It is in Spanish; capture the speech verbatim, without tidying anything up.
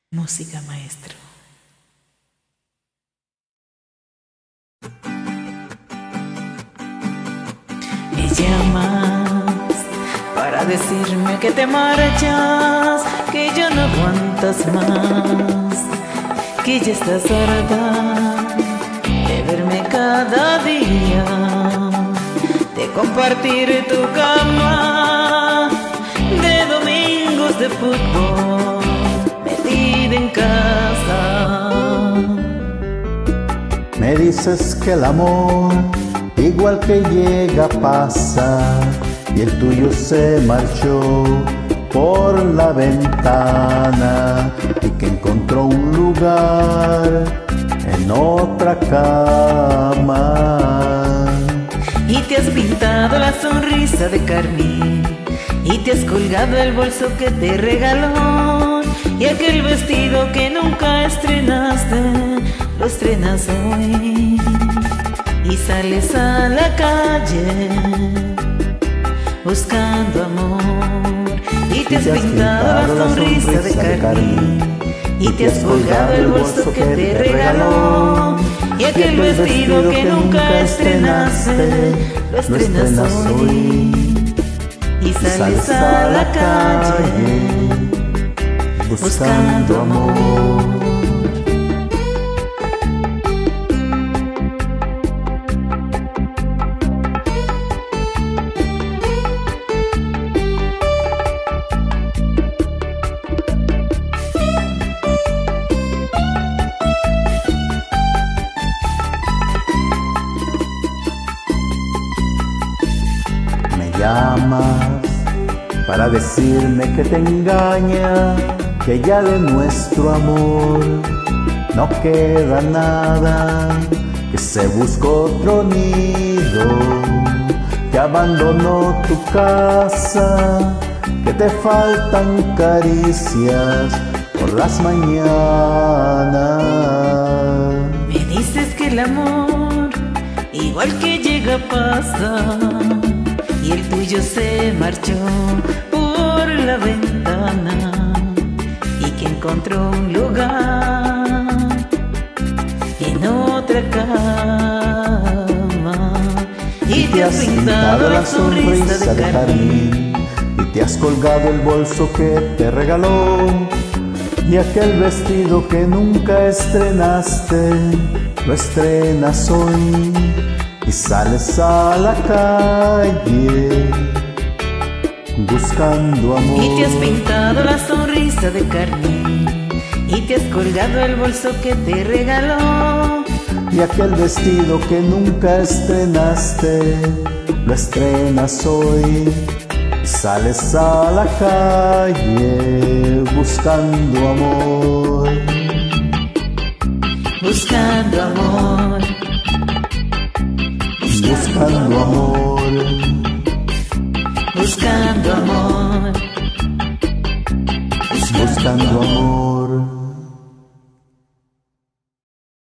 Música, maestro. Me llamas para decirme que te marchas, que ya no aguantas más, que ya estás harta de verme cada día, de compartir tu cama, de domingos de fútbol metida en casa. Me dices que el amor igual que llega pasa, y el tuyo se marchó por la ventana, y que encontró un lugar en otra cama. Y te has pintado la sonrisa de carmín, y te has colgado el bolso que te regaló, y aquel vestido que nunca estrenaste, lo estrenas hoy. Y sales a la calle buscando amor, y te has pintado la sonrisa de carmín, y te has colgado el bolso que te regaló, y aquel vestido que nunca estrenaste, lo estrenas hoy. Y sales a la calle buscando amor. Llamas para decirme que te engaña, que ya de nuestro amor no queda nada, que se buscó otro nido, que abandonó tu casa, que te faltan caricias por las mañanas. Me dices que el amor igual que llega pasa, y el tuyo se marchó por la ventana, y que encontró un lugar en otra cama. Y te has pintado la sonrisa de carmín, y te has colgado el bolso que te regaló, y aquel vestido que nunca estrenaste, lo estrenas hoy. Y sales a la calle buscando amor. Y te has pintado la sonrisa de carmín, y te has colgado el bolso que te regaló, y aquel vestido que nunca estrenaste, lo estrenas hoy. Y sales a la calle buscando amor. Buscando amor. Buscando amor.